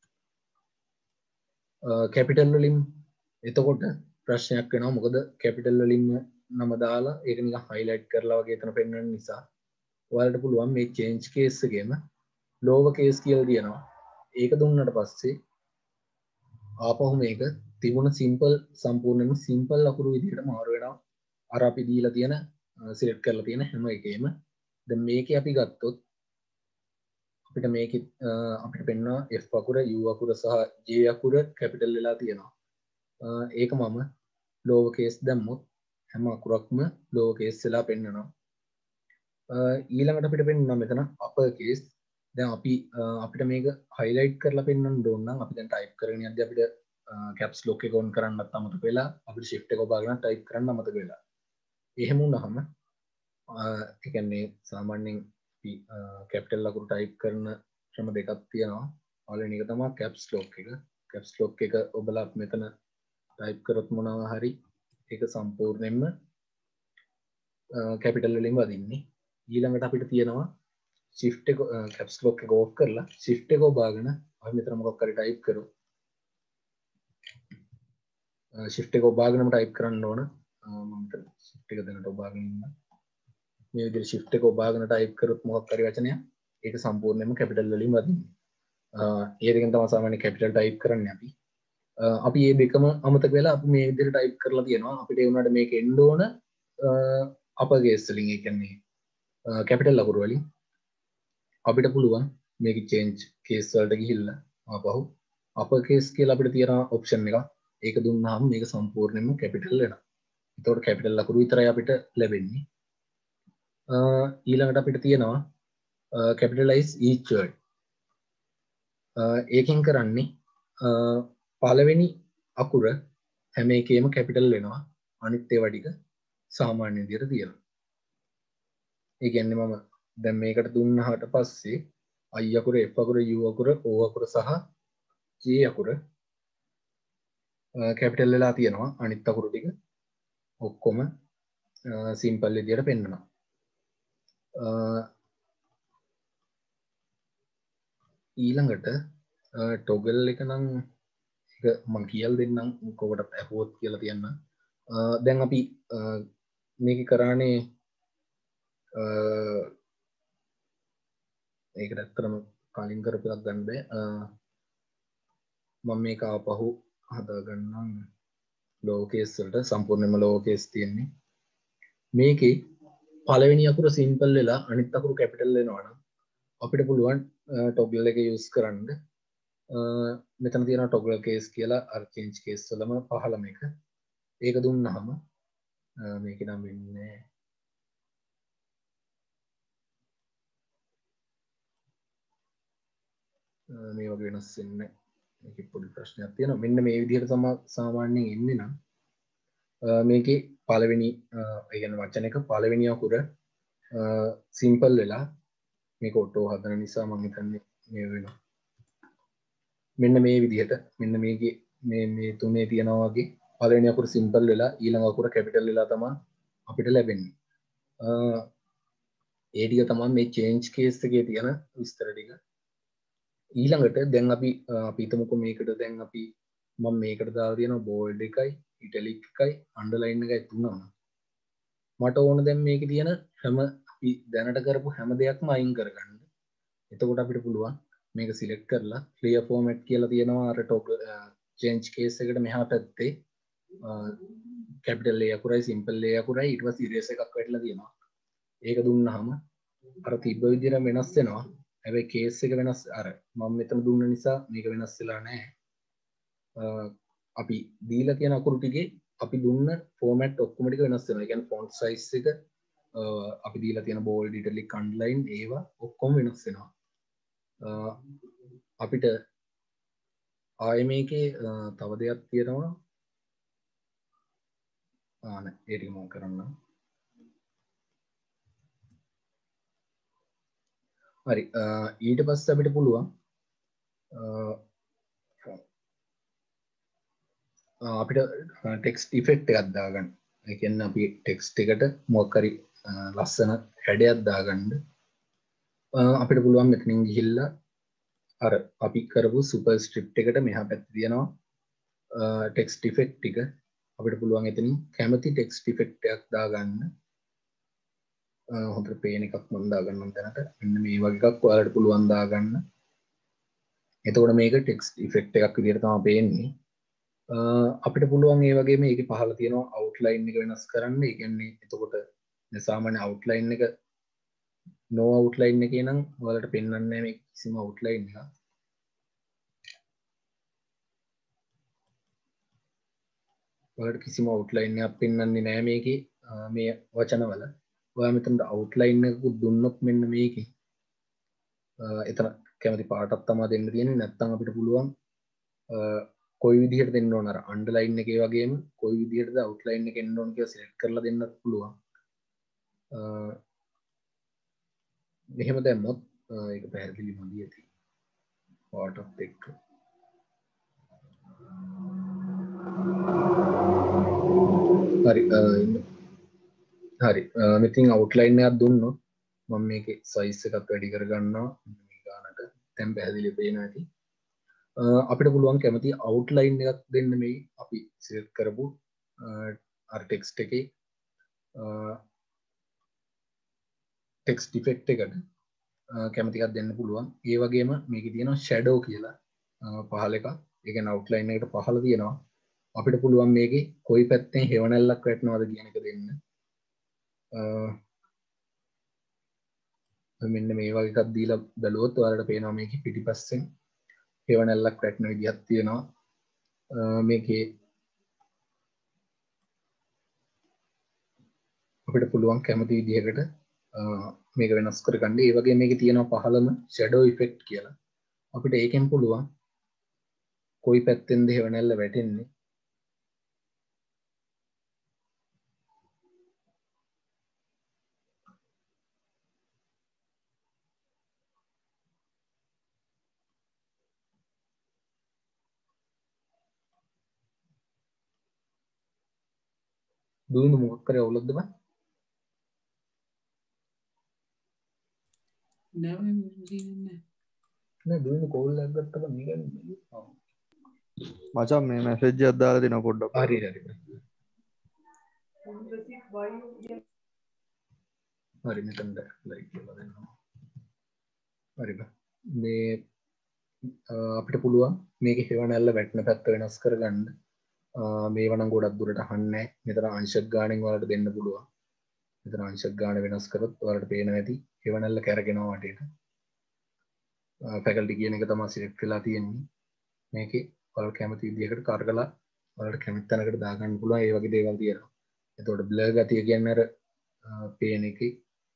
capital වලින් එතකොට ප්‍රශ්නයක් වෙනවා මොකද capital වලින් නම දාලා ඒක නිකන් highlight කරලා වගේ එතන පෙන්වන්න නිසා ඔයාලට පුළුවන් මේ change case එකේම lower case කියලා දිනනවා. ඒක දුන්නට පස්සේ ආපහු මේක තිබුණ simple සම්පූර්ණයෙන්ම simple අකුරු විදිහට මාරු වෙනවා. අර අපි දීලා තියෙන select කරලා තියෙන හැම එකේම. දැන් මේකේ අපි ගත්තොත් අපිට මේකේ අපිට පෙන්වනවා F අකුර U අකුර සහ J අකුර capital වෙලා තියෙනවා. ඒක මම lower case දැම්මොත් හැම අකුරක්ම lower case වෙලා පෙන්වනවා. ඊළඟට අපිට පෙන්වනවා මෙතන upper case. දැන් අපි අපිට මේක highlight කරලා පෙන්වන්න ඕන නම් අපි දැන් type කරගෙන යද්දී අපිට caps lock එක on කරන්නත් අමතක වෙලා අපිට shift එක ඔබාගෙන type කරන්න අමතක වෙලා. එහෙම වුණාම ඒ කියන්නේ සාමාන්‍යයෙන් අපි capital අකුරු type කරන ක්‍රම දෙකක් තියෙනවා. පළවෙනි එක තමයි caps lock එක. caps lock එක ඔබලා මෙතන type කරොත් මොනවා හරි ඒක සම්පූර්ණයෙන්ම capital වලින් වදින්නේ. ඊළඟට අපිට තියෙනවා shift එක caps lock එක off කරලා shift එක ඔබාගෙන අපි මෙතන මොකක් හරි type කරමු. shift එක ඔබාගෙනම type කරන්න ඕන. මම මෙතන shift එක දැනට ඔබාගෙන ඉන්න. මේ විදිහට shift එක ඔබාගෙන type කරොත් මොකක් හරි වචනයක් ඒක සම්පූර්ණයෙන්ම capital වලින් වදින්නේ. ඒ දෙකෙන් තමයි සාමාන්‍ය capital type කරන්නේ අපි. අපි මේ දෙකම අමතක වෙලා අපි මේ විදිහට type කරලා තියෙනවා. අපිට ඒ වුණාට මේක එන්න ඕන upper case වලින් ඒ කියන්නේ capital අකුරු වලින්. අපිට පුළුවන් මේක change case වලට ගිහිල්ලා ආපහු upper case කියලා අපිට තියෙන option එක. ඒක දුන්නාම මේක සම්පූර්ණයෙන්ම capital වෙනවා. එතකොට capital අකුරු විතරයි අපිට ලැබෙන්නේ. ඊළඟට අපිට තියෙනවා capitalize each word. ඒකෙන් කරන්නේ පළවෙනි අකුර හැම එකේම capital වෙනවා. අනිත් ඒවා ටික සාමාන්‍ය විදිහට තියෙනවා. ඒ කියන්නේ මම දැන් මේකට දුන්නාට පස්සේ I අකුර F අකුර U අකුර O අකුර සහ J අකුර capital වෙලා තියෙනවා. අනිත් අකුරු ටික ඔක්කොම simple විදිහට පෙන්නනවා. ඊළඟට toggle එක නම් ඒක මම කියලා දෙන්නම් කොකටත් ඇහුවොත් කියලා තියන්න. දැන් අපි මේක කරානේ ඒකට ඇත්තටම කලින් කරපු එකක් ගන්න බෑ. මම මේක ආපහු හදාගන්නම් lower case වලට සම්පූර්ණයෙන්ම lower case තියෙන්නේ. මේකේ පළවෙනි අකුර simple වෙලා අනිත් අකුරු capital වෙනවා නම් අපිට පුළුවන් toggle එක use කරන්න. මෙතන තියෙනවා toggle case කියලා අර change case වලම පහළම එක. ඒක දුන්නාම මේක නම් වෙන්නේ මේ වගේ වෙනස් වෙන්නේ. මේකේ පොඩි ප්‍රශ්නයක් තියෙනවා. මෙන්න මේ විදිහට තමයි සාමාන්‍යයෙන් එන්නේ නම් මේකේ පළවෙනි ඒ කියන්නේ වචන එක පළවෙනි අකුර simple වෙලා මේක auto හදන නිසා මම හිතන්නේ මේ වෙනවා. මෙන්න මේ විදිහට මෙන්න මේකේ මේ මේ තුනේ තියනවා වගේ පළවෙනි අකුර simple වෙලා ඊළඟ අකුර capital වෙලා තමයි අපිට ලැබෙන්නේ. ඒ ටික තමයි මේ change case එකේ තියෙන විස්තර ටික. ඊළඟට දැන් අපි අපි හිතමුකෝ මේකට දැන් අපි මම මේකට දාලා තියෙනවා bold එකයි italic එකයි underline එකයි තුනම. මට ඕන දැන් මේකේ තියෙන හැම අපි දැනට කරපු හැම දෙයක්ම අයින් කරගන්න. එතකොට අපිට පුළුවන් මේක select කරලා clear format කියලා තියෙනවා අර toggle change case එකට මෙහා පැත්තේ කැපිටල් A අකුරයි සිම්පල් A අකුරයි ඊට පස්සේ ඉරේස් එකක් වැටලා තියෙනවා. ඒක දුන්නාම අර තිබ්බ විදිහට වෙනස් වෙනවා. හැබැයි කේස් එක වෙනස් අර මම මෙතන දුන්න නිසා මේක වෙනස් වෙලා නැහැ. අපි දීලා තියෙන අකුරු ටිකේ අපි දුන්න ෆෝමැට් ඔක්කොම ටික වෙනස් වෙනවා. ඒ කියන්නේ ෆොන්ට් සයිස් එක අපි දීලා තියෙන බෝල්ඩ් ඉටලික් අන්ඩර්ලයින් ඒවා ඔක්කොම වෙනස් වෙනවා. අපිට ආයෙ මේකේ තව දෙයක් තියෙනවා. ආ නෑ ඒක මම කරන්නම්. හරි ඊට පස්සේ අපිට පුළුවන් අපිට ටෙක්ස්ට් ඉෆෙක්ට් එකක් දාගන්න. ඒ කියන්නේ අපි ටෙක්ස්ට් එකට මොකක් හරි ලස්සන හැඩයක් දාගන්න අපිට පුළුවන් මෙතනින් ගිහිල්ලා අර අපි කරපු සුපර් ස්ක්‍රිප්ට් එකට මෙහා පැත්තේ තියෙනවා ටෙක්ස්ට් ඉෆෙක්ට් ටික. අපිට පුළුවන් එතනින් කැමති ටෙක්ස්ට් ඉෆෙක්ට් එකක් දාගන්න. හොඳට පේන එකක් මම දාගන්නම් දැනට. මෙන්න මේ වගේ එකක් ඔයාලට පුළුවන් දාගන්න. එතකොට මේක ටෙක්ස්ට් ඉෆෙක්ට් එකක් විදිහට තමයි පේන්නේ. අපිට පුළුවන් ඒ වගේම මේකේ පහළ තියෙනවා අවුට්ලයින් එක වෙනස් කරන්න. ඒ කියන්නේ එතකොට සාමාන්‍ය අවුට්ලයින් එක no outline එකේ නම් ඔයාලට පෙන්වන්නේ නැහැ මේ කිසිම අවුට්ලයින් එකක්. ඔයාලට කිසිම අවුට්ලයින් එකක් පෙන්වන්නේ නැහැ මේකේ මේ වචනවල. ඔයා මෙතනට අවුට්ලයින් එකක් දුන්නොත් මෙන්න මේකේ එතන කැමති පාටක් තමයි දෙන්න තියෙන්නේ. නැත්නම් අපිට පුළුවන් කොයි විදිහට දෙන්න ඕන අර අන්ඩර්ලයින් එකේ වගේම කොයි විදිහටද අවුට්ලයින් එක එන්න ඕන කියලා සිලෙක්ට් කරලා දෙන්නත් පුළුවන්. මෙහෙම දැම්මොත් ඒක පැහැදිලි මදි ඇති පාටත් එක්ක. හරි හරි මෙතින් අවුට්ලයින් එකක් දුන්නොත් මම මේකේ සයිස් එකක් වැඩි කරගන්නවා. මේ ගානට දැන් පැහැදිලි පේනවා ඇති. අපිට පුළුවන් කැමති අවුට්ලයින් එකක් දෙන්න මේ අපි සිලෙක්ට් කරපු අර ටෙක්ස්ට් එකේ ටෙක්ස්ට් ඉෆෙක්ට් එකට කැමති එකක් දෙන්න පුළුවන්. ඒ වගේම මේකේ තියෙනවා ෂැඩෝ කියලා පහල එකක්. ඒ කියන්නේ අවුට්ලයින් එකට පහල තියෙනවා. අපිට පුළුවන් මේකේ කොයි පැත්තෙන් හෙවණැල්ලක් වැටෙනවද කියන එක දෙන්න. මෙන්න මේ වගේ එකක් දීලා බැලුවොත් ඔයාලට පේනවා මේකේ පිටිපස්සෙන් හෙවණැල්ලක් වැටෙන විදිහක් තියෙනවා. මේකේ අපිට පුළුවන් කැමති විදිහකට මේක වෙනස් කරගන්න. ඒ වගේ මේකේ තියෙනවා පහළම shadow effect කියලා. අපිට ඒකෙන් පුළුවන් කොයි පැත්තෙන්ද හෙවණැල්ල වැටෙන්නේ දුන්නු මොකක් කරේ අවුලක්ද බං? නෑ නෑ නෑ දුන්නු කෝල් එකක් ගත්තා බං මේක මචං මේ මැසේජ් එකක් දාලා දෙනවා පොඩ්ඩක්. හරි හරි. හරි මෙතනද ලයික් කියලා දෙනවා. හරි බං. මේ අපිට පුළුවන් මේකේ හෙවණැල්ල වැටෙන පැත්ත වෙනස් කරගන්න. මේව නම් ගොඩක් දුරට අහන්නේ නැහැ. මෙතන අංශක ගාණෙන් වලට දෙන්න පුළුවන්. මෙතන අංශක ගාණ වෙනස් කරොත් ඔයාලට පේනවා ඇති හෙවණැල්ල කැරගෙනවා වටේට. ෆැකල්ටි කියන එක තමයි සිලෙක්ට් වෙලා තියෙන්නේ. මේකේ ඔයාලට කැමති විදිහකට කරකලා ඔයාලට කැමති තැනකට දාගන්න පුළුවන්. ඒ වගේ දේවල් තියෙනවා. එතකොට බ්ලර් ගතිය කියන්නේ අර පේන එකේ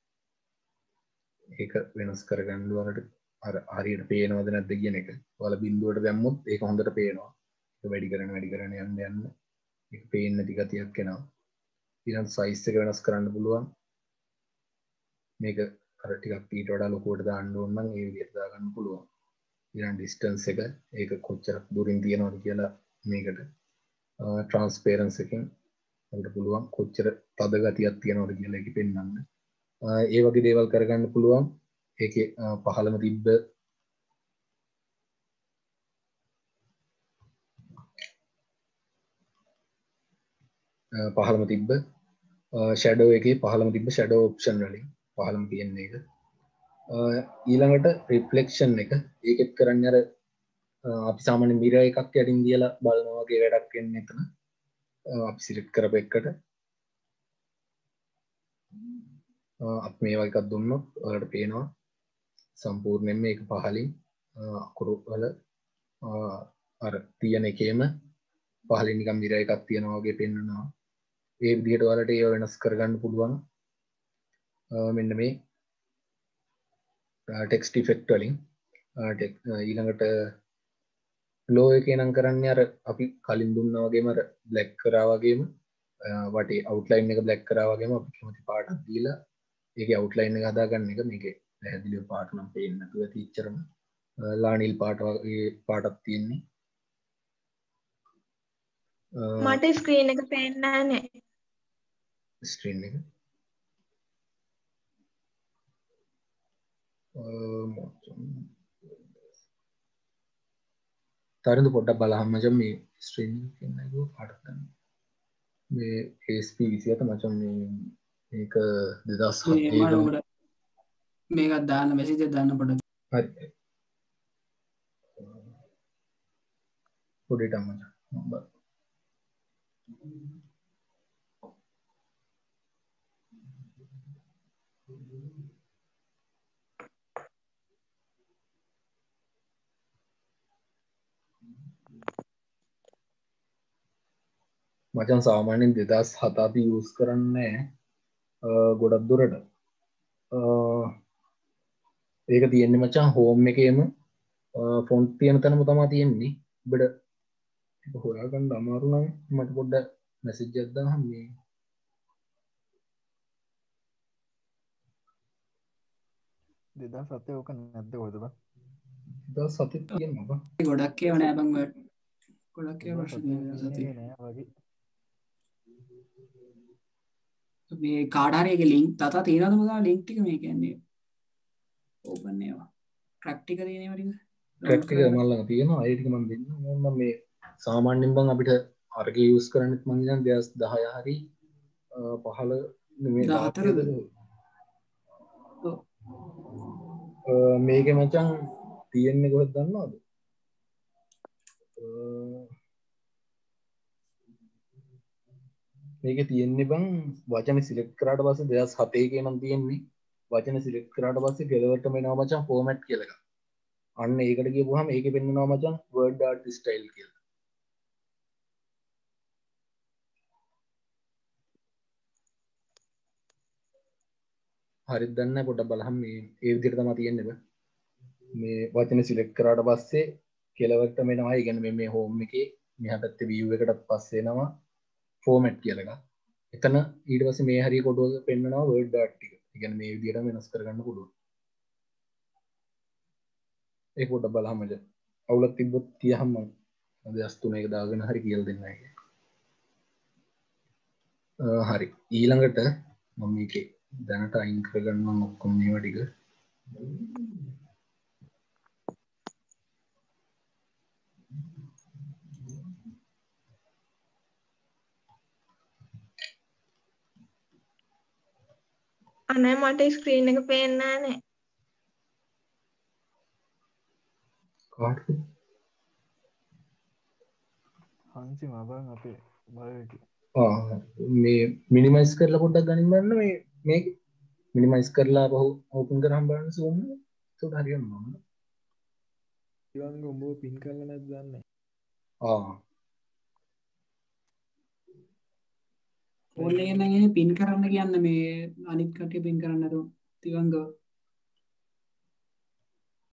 ඒක වෙනස් කරගන්න ඔයාලට අර හරියට පේනවද නැද්ද කියන එක. ඔයාලා බිඳුවට දැම්මොත් ඒක හොඳට පේනවා. වැඩි කරන වැඩි කරන යන්න යන්න ඒක පේන්නේ නැති ගතියක් එනවා. ඊළඟ සයිස් එක වෙනස් කරන්න පුළුවන්. මේක අර ටිකක් ඊට වඩා ලොකුවට දාන්න ඕන නම් ඒ විදිහට දාගන්න පුළුවන්. ඊළඟ ඩිස්ටන්ස් එක ඒක කොච්චර දුරින් තියනවද කියලා මේකට ට්‍රාන්ස්පරන්ස් එකෙන් අපිට පුළුවන් කොච්චර තද ගතියක් තියනවද කියලා ඒක පෙන්වන්න. ඒ වගේ දේවල් කරගන්න පුළුවන්. ඒකේ පහළම තිබ්බ පහළම තිබ්බ ෂැඩෝ එකේ පහළම තිබ්බ ෂැඩෝ ඔප්ෂන් වලින් පහළම තියෙන එක. ඊළඟට රිෆ්ලෙක්ෂන් එක ඒකෙත් කරන්නේ අර අපි සාමාන්‍ය මිරර් එකක් යටින් දියලා බලනවා වගේ වැඩක් වෙන්නේ එතන. අපි සිලෙක්ට් කරපු එකට අපි මේ වගේ එකක් දුන්නොත් ඔයාලට පේනවා සම්පූර්ණයෙන්ම මේක පහලින් අකුරු වල අර තියෙන එකේම පහලින් නිකන් මිර එකක් තියෙනවා වගේ පෙන්වනවා. ඒ විදිහට ඔයාලට ඒව වෙනස් කරගන්න පුළුවන්. මෙන්න මේ ටෙක්ස්ට් ඉෆෙක්ට් වලින් ඊළඟට ලෝ එකේ නම් කරන්නේ අර අපි කලින් දුන්නා වගේම අර බ්ලැක් කරා වගේම වටේ අවුට්ලයින් එක බ්ලැක් කරා වගේම අපි කැමති පාටක් දීලා ඒකේ අවුට්ලයින් එක හදාගන්න එක. මේකේ පැහැදිලිව පාට නම් පේන්නේ නැතුව ඇති ඉච්චරම ලානිල් පාට වගේ පාටක් තියෙන්නේ. මට ස්ක්‍රීන් එක පේන්නේ නැහැ. ස්ක්‍රීන් එක තරිඳ පොඩ්ඩක් බලහන් මචං මේ ස්ක්‍රීන් එක කියන්නේ නේද පාටක් ගන්න. මේ A S P විසිහත මචං මේ මේක දෙදහස් හතේ මේකත් දාන්න මෙසේජ් එක දාන්න පොඩ්ඩක්. හරි. පොඩේට මචං නම්බර් මචං සාමාන්‍යයෙන් දෙදහස් හත අපි යූස් කරන්නේ ගොඩක් දුරට. ඒක තියෙන්නේ මචං හෝම් එකේම ෆොන්ට් තියෙන තැනම තමයි තියෙන්නේ. ඔබට ඒක හොයාගන්න අමාරු නම් මට පොඩ්ඩක් මැසේජ් එකක් දාන්න. මේ දෙදහස් හතේ ඕක නැද්ද කොහෙද බං? දෙදහස් හතේ තියෙනවා බං. ගොඩක් ඒවා නෑ බං ඔය. ගොඩක් ඒවා ප්‍රශ්න දෙදහස් හතේ නෑ වගේ. මේ කාඩ් හරි එකේ ලින්ක් තාතා තියෙනවද මොකද ලින්ක් ටික මේ කියන්නේ ඕපන් ඒවා ට්‍රැක් ටික තියෙන ඒවා ටික ට්‍රැක් ටික මම ළඟ තියෙනවා. ඒ ටික මම දෙන්නම්. මම මේ සාමාන්‍යයෙන් බං අපිට අරගේ යූස් කරන්නත් මම ඉතින් දෙදහස් දහය හරි පහළ මේ දහතරද මේකේ මචං තියෙන්නේ කොහෙද දන්නවද? මේකේ තියෙන්නේ බං වචන සිලෙක්ට් කරාට පස්සේ දෙදහස් හතේ එකේ නම් තියෙන්නේ වචන සිලෙක්ට් කරාට පස්සේ කෙලවරටම එනවා මචං ෆෝමැට් කියලා එකක්. අන්න ඒකට ගියපුවාම ඒකේ පෙන්නනවා මචං word art style කියලා. හරිද දන්නේ නැහැ පොඩ්ඩක් බලහන් මේ ඒ විදිහට තමයි තියෙන්නේ බං. මේ වචන සිලෙක්ට් කරාට පස්සේ කෙලවරටම එනවා. ඒ කියන්නේ මේ මේ හෝම් එකේ මෙහා පැත්තේ view එකටත් පස්සේ එනවා ෆෝමැට් කියලා එකක්. එතන ඊට පස්සේ මේ හරිය කොටුවක පෙන්නනවා word art ටික. ඒ කියන්නේ මේ විදිහටම වෙනස් කරගන්න පුළුවන්. ඒක පොඩ්ඩක් බලහන් මචං. අවුලක් තිබ්බොත් කියහම මම දෙදහස් තුනේ එක දාගෙන හරි කියලා දෙන්න ඒක. හරි. ඊළඟට මම මේකේ දැනට අයින් කරගන්නම් ඔක්කොම මේවා ටික. අනේ මට ස්ක්‍රීන් එක පේන්නේ නැහැ. කාටද? හංසි මබන් අපේ බලයට. ආ මේ මිනිමයිස් කරලා පොඩ්ඩක් ගනින් බලන්න මේ මේක මිනිමයිස් කරලා බහුව ඕපන් කරාම බලන්න zoom එක. ඒක හරියනවා නේද? ඉවංග උඹ පින් කරලා නැද්ද දන්නේ? ආ ෆෝන් එකෙන් නම් එන්නේ පින් කරන්න කියන්න මේ අනිත් කට්ටිය පින් කරන්න නේද? තිවංග